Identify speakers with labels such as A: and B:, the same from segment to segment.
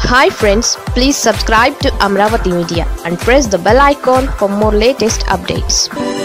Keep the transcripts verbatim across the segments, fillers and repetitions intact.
A: Hi friends, please subscribe to Amaravathi Media and press the bell icon for more latest updates.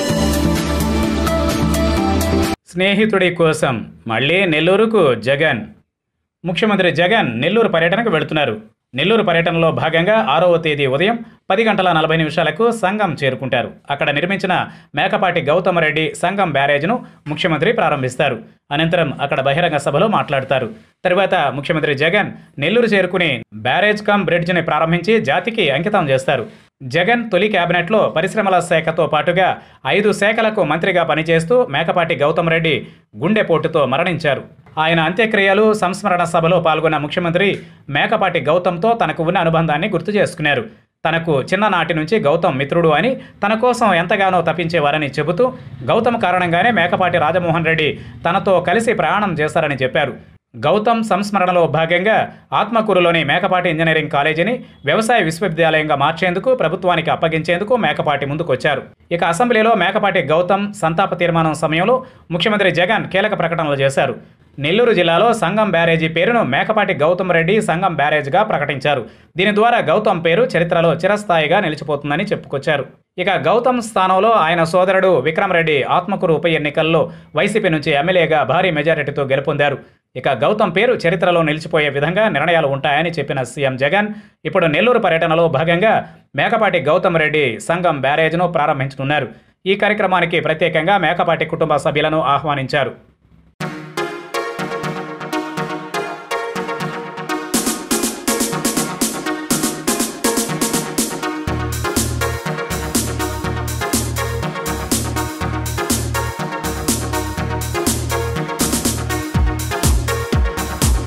B: స్నేహితుడి కోసం మళ్ళీ నెల్లూరుకు జగన్. ముఖ్యమంత్రి జగన్ నెల్లూరు పర్యటనకు వెళుతున్నారు. నెల్లూరు పర్యటనలో భాగంగా ఆరవ తేదీ ఉదయం పది గంటల నలభై నిమిషాలకు సంగం చేరుకుంటారు. అక్కడ నిర్మించిన మేకపాటి గౌతమ్ రెడ్డి సంగం బ్యారేజ్ను ముఖ్యమంత్రి ప్రారంభిస్తారు. అనంతరం అక్కడ బహిరంగ సభలో మాట్లాడతారు. తర్వాత ముఖ్యమంత్రి జగన్ నెల్లూరు చేరుకుని బ్యారేజ్ కమ్ బ్రిడ్జ్ని ప్రారంభించి జాతికి అంకితం చేస్తారు. జగన్ తొలి కేబినెట్లో పరిశ్రమల శాఖతో పాటుగా ఐదు శాఖలకు మంత్రిగా పనిచేస్తూ మేకపాటి గౌతమ్ రెడ్డి గుండెపోటుతో మరణించారు. ఆయన అంత్యక్రియలు సంస్మరణ సభలో పాల్గొన్న ముఖ్యమంత్రి మేకపాటి గౌతమ్తో తనకు ఉన్న అనుబంధాన్ని గుర్తు చేసుకున్నారు. తనకు చిన్ననాటి నుంచి గౌతమ్ మిత్రుడు అని, తన కోసం ఎంతగానో తప్పించేవారని చెబుతూ గౌతమ్ కారణంగానే మేకపాటి రాజమోహన్ రెడ్డి తనతో కలిసి ప్రయాణం చేశారని చెప్పారు. గౌతమ్ సంస్మరణలో భాగంగా ఆత్మకూరులోని మేకపాటి ఇంజనీరింగ్ కాలేజీని వ్యవసాయ విశ్వవిద్యాలయంగా మార్చేందుకు ప్రభుత్వానికి అప్పగించేందుకు మేకపాటి ముందుకొచ్చారు. ఇక అసెంబ్లీలో మేకపాటి గౌతమ్ సంతాప తీర్మానం సమయంలో ముఖ్యమంత్రి జగన్ కీలక ప్రకటనలు చేశారు. నెల్లూరు జిల్లాలో సంగం బ్యారేజీ పేరును మేకపాటి గౌతమ్ రెడ్డి సంగం బ్యారేజ్గా ప్రకటించారు. దీని ద్వారా గౌతమ్ పేరు చరిత్రలో చిరస్థాయిగా నిలిచిపోతుందని చెప్పుకొచ్చారు. ఇక గౌతమ్ స్థానంలో ఆయన సోదరుడు విక్రమ్ రెడ్డి ఆత్మకూరు ఉప ఎన్నికల్లో వైసీపీ నుంచి ఎమ్మెల్యేగా భారీ మెజారిటీతో గెలుపొందారు. ఇక గౌతమ్ పేరు చరిత్రలో నిలిచిపోయే విధంగా నిర్ణయాలు ఉంటాయని చెప్పిన సీఎం జగన్ ఇప్పుడు నెల్లూరు పర్యటనలో భాగంగా మేకపాటి గౌతమ్ రెడ్డి సంగం బ్యారేజ్ను ప్రారంభించనున్నారు. ఈ కార్యక్రమానికి ప్రత్యేకంగా మేకపాటి కుటుంబ సభ్యులను ఆహ్వానించారు.